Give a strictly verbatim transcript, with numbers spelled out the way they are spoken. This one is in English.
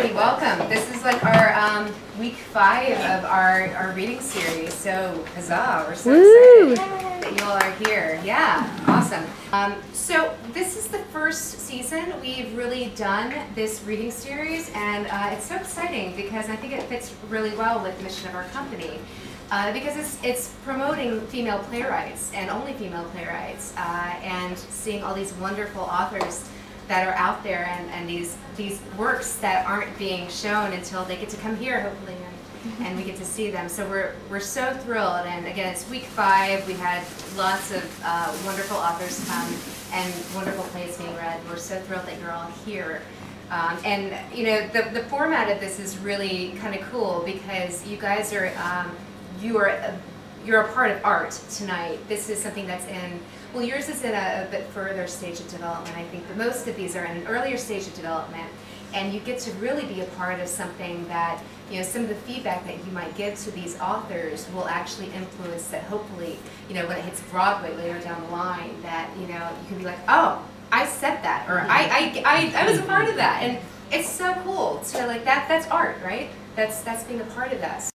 everybody, welcome. This is like our um, week five of our, our reading series, so huzzah, we're so Woo! excited that you all are here. Yeah, awesome. Um, so this is the first season we've really done this reading series, and uh, it's so exciting because I think it fits really well with the mission of our company. Uh, because it's, it's promoting female playwrights and only female playwrights, uh, and seeing all these wonderful authors that are out there, and, and these these works that aren't being shown until they get to come here, hopefully, and, and we get to see them. So we're we're so thrilled. And again, it's week five. We had lots of uh, wonderful authors come and wonderful plays being read. We're so thrilled that you're all here. Um, and you know, the the format of this is really kind of cool because you guys are um, you are a, you're a part of art tonight. This is something that's in. Well, yours is in a, a bit further stage of development, I think, but most of these are in an earlier stage of development, and you get to really be a part of something that, you know, some of the feedback that you might give to these authors will actually influence that, hopefully, you know, when it hits Broadway later down the line, that, you know, you can be like, oh, I said that, or I, I, I, I was a part of that, and it's so cool. So, like, that, that's art, right? That's, that's being a part of that.